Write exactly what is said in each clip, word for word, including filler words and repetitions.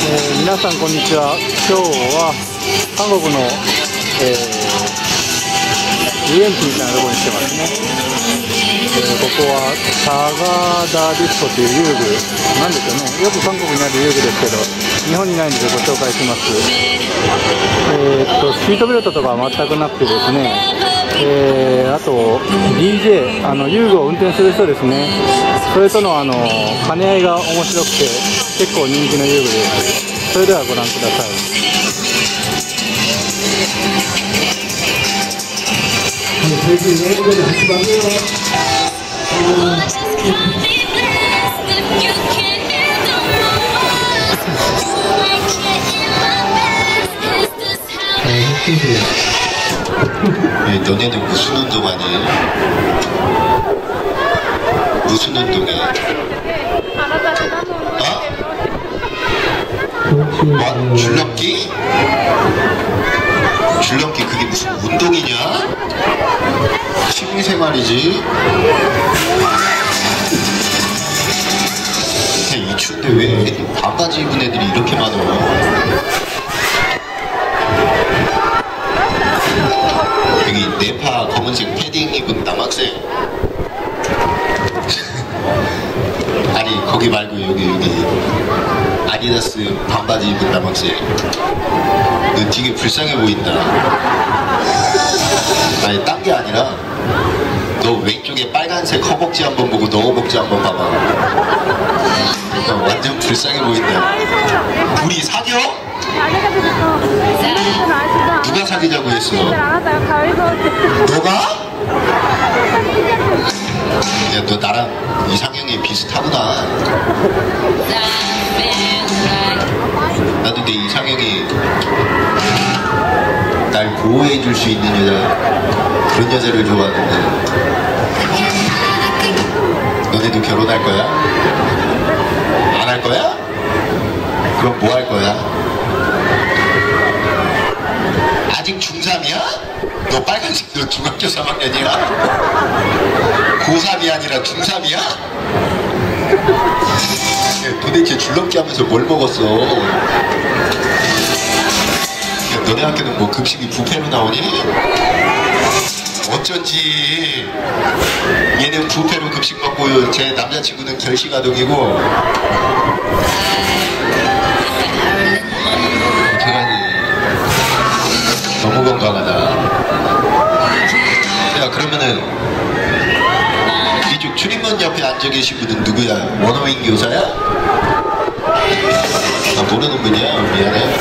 えー、皆さんこんにちは。今日は韓国の、えー、遊園地みたいなところに来てますね。えー、ここはサガダディスコという遊具なんですよね。よく韓国にある遊具ですけど日本にないのでご紹介します。えー、っとシートベルトとかは全くなくてですね、えー、あと ディージェー あの遊具を運転する人ですね、それとのあの兼ね合いが面白くて結構人気の遊具です。それではご覧ください。 예, 너네는 무슨 운동하니? 무슨 운동해? 어? 뭐? 줄넘기? 줄넘기 그게 무슨 운동이냐? 취미생활이지? 이 추운데 왜 반바지 입은 애들이 이렇게 많아? 여기 네파 검은색 패딩 입은 남학생. 아니 거기 말고 여기 여기 아디다스 반바지 입은 남학생. 너 되게 불쌍해 보인다. 아니 딴 게 아니라 너 왼쪽에 빨간색 허벅지 한번 보고 너 허벅지 한번 봐봐. 너 완전 불쌍해 보인다. 둘이 사겨? 누가 사귀자고 했어? 너가? 야, 너 나랑 이상형이 비슷하구나. 나도 내 이상형이 날 보호해줄 수 있는 여자, 그런 여자를 좋아하는데. 너네도 결혼할 거야? 안 할 거야? 그럼 뭐 할 거야? 아직 중삼이야? 너 빨간색 너 중학교 삼 학년이야? 고삼이 아니라 중삼이야? 도대체 줄넘기 하면서 뭘 먹었어? 야, 너네 학교는 뭐 급식이 뷔페로 나오니? 어쩐지 얘는 뷔페로 급식 먹고 제 남자친구는 결식아동이고. 너무 건강하다. 야, 그러면은 이쪽 출입문 옆에 앉아 계신 분은 누구야? 원어민 교사야? 아, 모르는 분이야? 미안해.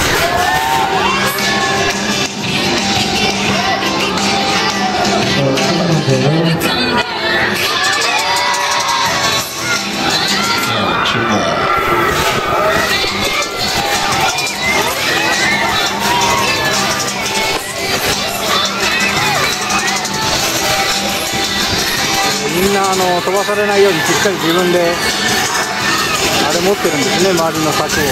야, 출발. みんなあの飛ばされないようにしっかり自分であれ持ってるんですね、周りの柵を。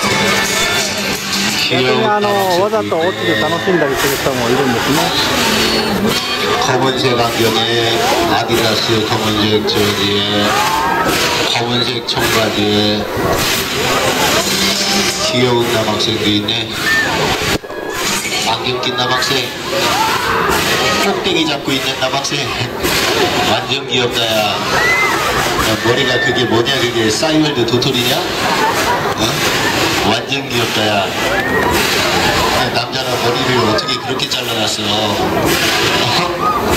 逆にあのわざと落ちて楽しんだりする人もいるんですね。 검은색 안경에 아디다스 검은색 저지에 검은색 청바지에 귀여운 남학생도 있네. 안경 낀 남학생, 꼭대기 잡고 있는 남학생. 완전 귀엽다. 야, 야 머리가 그게 뭐냐, 그게 싸이월드 도토리냐? 어? 완전 귀엽다. 야, 야 남자는 머리를 어떻게 그렇게 잘라놨어? 어?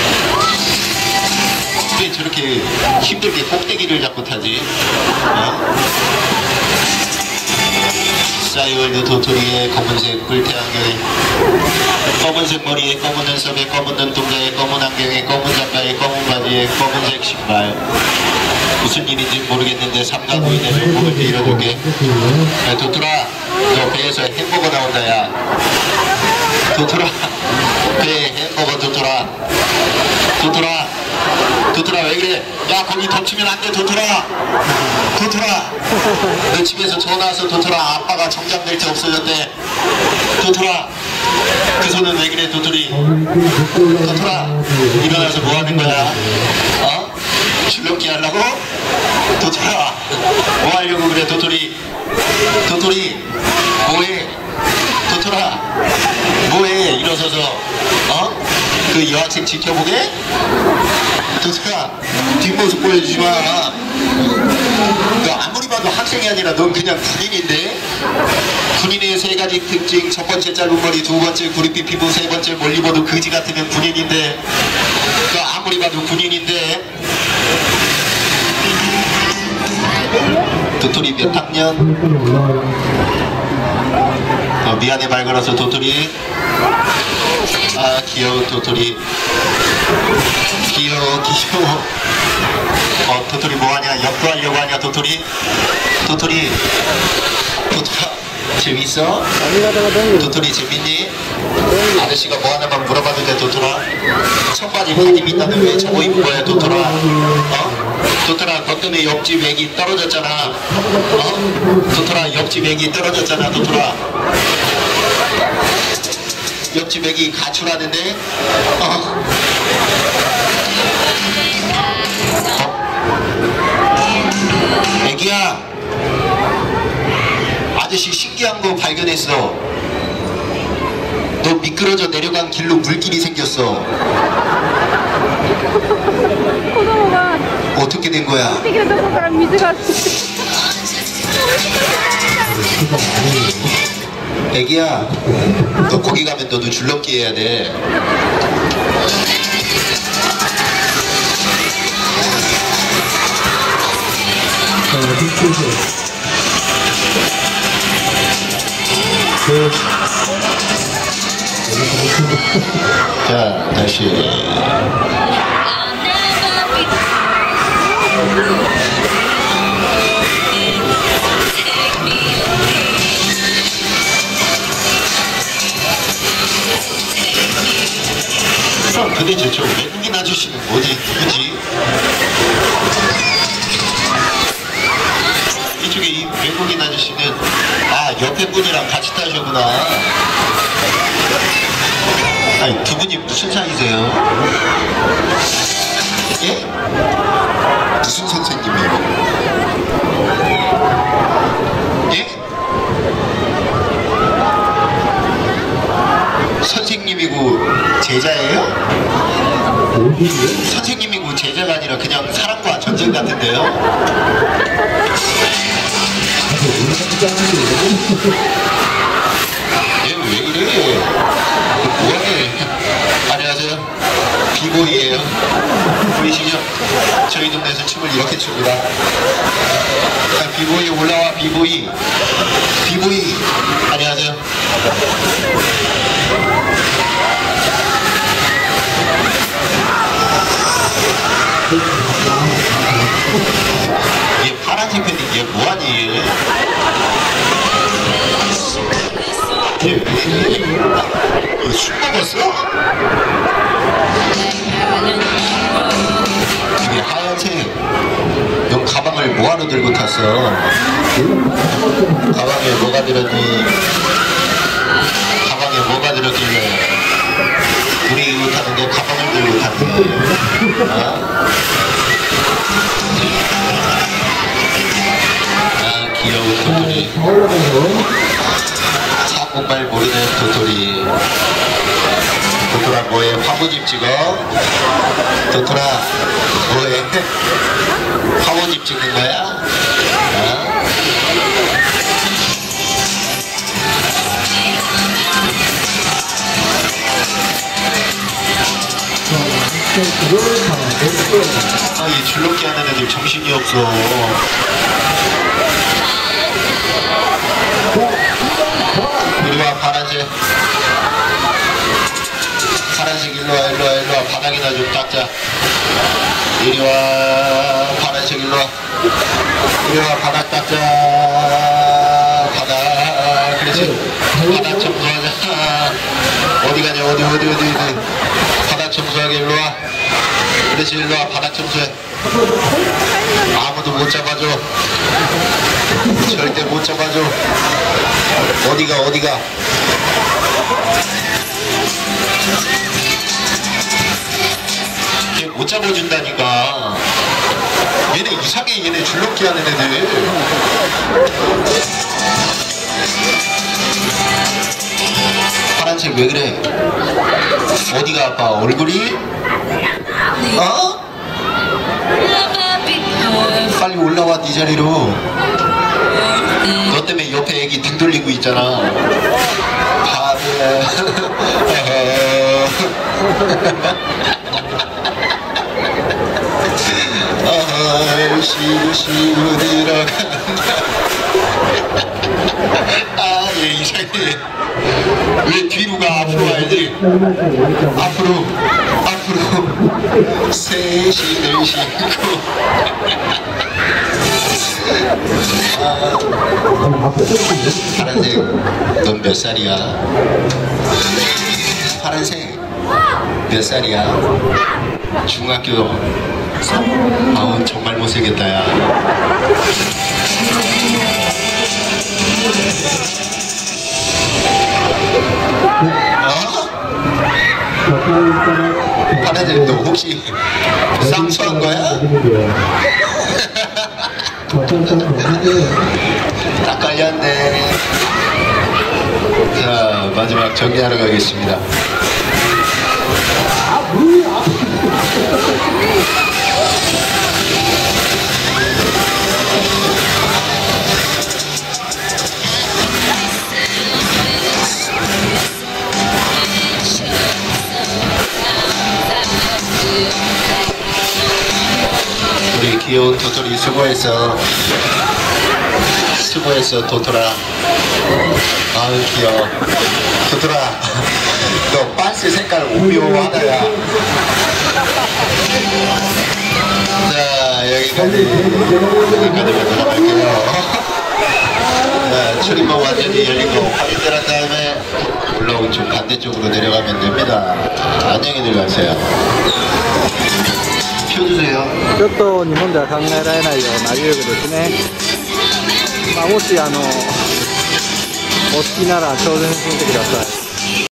왜 저렇게 힘들게 꼭대기를 잡고 타지? 어? 싸이월드 도토리에 검은색 뿔테 안경에 검은색 머리에 검은 눈썹에 검은 눈동자에 검은 안경에 검은 잠바에 검은 바지에 검은색 신발. 무슨 일인지 모르겠는데 삼가 보이네를 목을 때 잃어줄게. 야 도토라, 너 배에서 햄버거 나온다. 야 도토라, 배에 햄버거. 도토라 도토라 도토라 왜 그래? 야 거기 덮치면 안 돼. 도토라 도토라 너 집에서 전화 와서 도토라 아빠가 정장 벨트 없어졌대. 도토라 그 손은 왜 그래? 도토리 도토라 일어나서 뭐 하는 거야? 어? 줄넘기 하려고? 도토라 뭐 하려고 그래? 도토리 도토리 학생 지켜보게? 도토라 뒷모습 보여주지 마. 너 아무리 봐도 학생이 아니라 넌 그냥 군인인데? 군인의 세 가지 특징. 첫 번째 짧은 머리, 두 번째 구릿빛 피부, 세 번째 멀리 봐도 그지 같으면 군인인데. 너 아무리 봐도 군인인데. 도토리 몇 학년? 어, 미안해 말 걸어서 도토리. 아 귀여운 도토리. 귀여워 귀여워. 어 도토리 뭐하냐? 역도하려고 하냐 도토리? 도토리 도토라 재밌어? 도토리 재밌니? 아저씨가 뭐하나만 물어봐도 돼 도토라? 청바지 바지 입는다는데 왜 저거 입은 거야 도토라? 어? 도토라 너 때문에 옆집 애기 떨어졌잖아. 어? 도토라 옆집 애기 떨어졌잖아 도토라. 옆집 애기 가출하는데? 어? 어? 애기야 아저씨 신기한 거 발견했어. 너 미끄러져 내려간 길로 물길이 생겼어. 어떻게 된 거야? 애기야 너 거기 가면 너도 줄넘기 해야 돼. 자 다시 그럼 도대체 저 외국인 아저씨는 뭐지? 누구지? 이쪽에 이 외국인 아저씨는 아 옆에 분이랑 같이 타셨구나. 아니 두 분이 무슨 사이세요? 예? 무슨 선생님이에요? 예? 선생님이고 제자예요? 선생님이고 제자가 아니라 그냥 사랑과 전쟁 같은데요? 얘 왜 이래? 뭐해? 안녕하세요. 비보이예요. 보이시죠? 저희 동네에서 춤을 이렇게 춥니다. 자, 비보이 올라와. 비보이 비보이 안녕하세요. 얘 파란색 팬이 얘 뭐하니 얘? 얘 왜 이래? 술 먹었어? 이게 하얀색. 넌 가방을 뭐하러 들고 탔어? 가방에 뭐가 들었니? 가방에 뭐가 들었길래 우리 이거 타는데 가방을 들고 탔니? 어? 아 귀여운 도토리. 한국말 모르는 도토리. 도토라 뭐해? 화보집 찍어? 도토라 뭐해? 화보집 찍는 거야? 어? 아, 이 줄넘기 하는 애들 정신이 없어. 이리와 파란색. 파란색 일로와 일로와 일로와. 바닥이나 좀 닦자. 이리와 파란색 일로와. 이리와 바닥 닦자. 바닥. 그렇지. 바닥 청소하자. 어디 가냐 어디 어디 어디 어디. 바닥 청소하게 일로와. 그렇지 일로와. 바닥 청소해. 아무도 못 잡아줘. 절대 못 잡아줘. 어디가 어디가. 얘 못 잡아준다니까. 얘네 이상해. 얘네 줄넘기 하는 애들. 파란색 왜 그래? 어디가 아파? 얼굴이? 어? 빨리 올라와 네 자리로. 너 때문에 옆에 애기 등 돌리고 있잖아. 바보야. 아, 쉬고 쉬고 들어간다. 아, 얘 이상해. 왜 뒤로 가? 앞으로 와야지. 앞으로, 앞으로. 세신을 신고. 아, 파란색, 넌 몇 살이야? 파란색, 몇 살이야? 중학교 삼. 아우, 정말 못생겼다, 야. 어? 파란색, 너 혹시 쌍수한 거야? 딱 걸렸네. 자, 마지막 정리하러 가겠습니다. 우리 귀여운 도토리 수고했어. 수고했어, 도토라. 아유, 귀여워. 도토라, 너 반스 색깔 오묘하다야. 자, 여기까지. 여기까지 뵙도록 할게요. 자, 출입문 완전히 열리고 확인된 다음에 올라온 쪽 반대쪽으로 내려가면 됩니다. 안녕히 들어가세요. 표 주세요. ちょっと日本では考えられないような遊具ですね。まあ、もしあのお好きなら挑戦してみてください。